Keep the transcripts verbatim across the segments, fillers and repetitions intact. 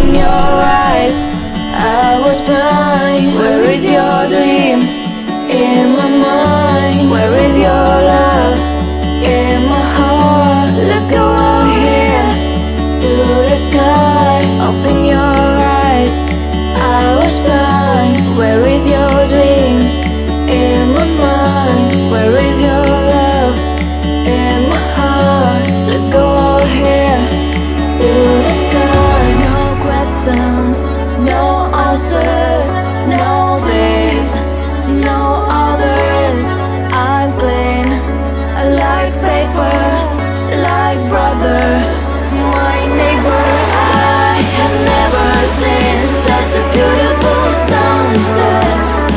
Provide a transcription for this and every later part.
Open your eyes, I was blind. Where is your dream? In my mind. Where is your love? In my heart. Let's go out here to the sky. Open your eyes, I was blind. Where is your dream? In my mind. Where is your love? In my heart. Let's go out here to the sky. No questions, no answers, no this, no others. I'm clean, like paper, like brother, my neighbor. I have never seen such a beautiful sunset.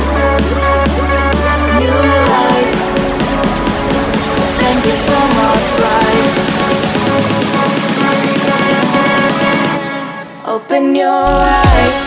New life, thank you for my pride. Open your eyes.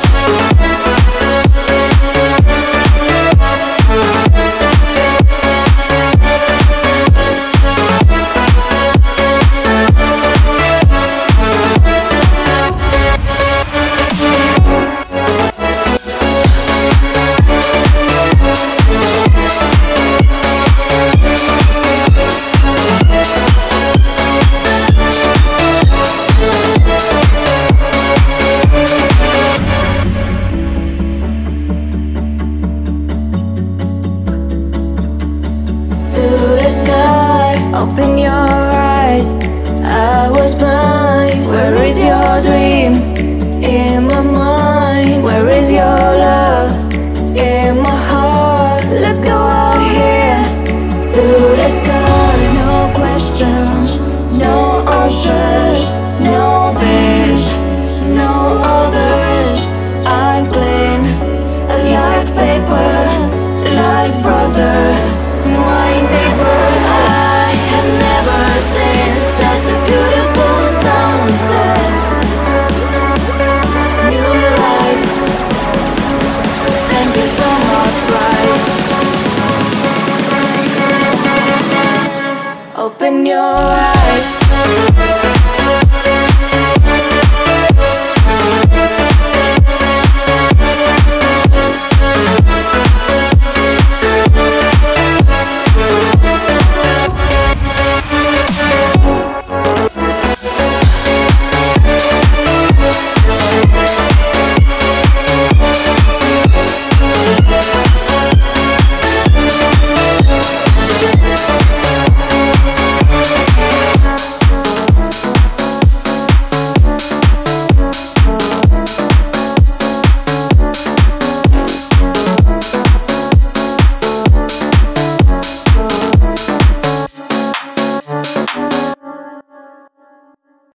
Open your eyes, I was blind. Where is your dream? In my mind. Where is your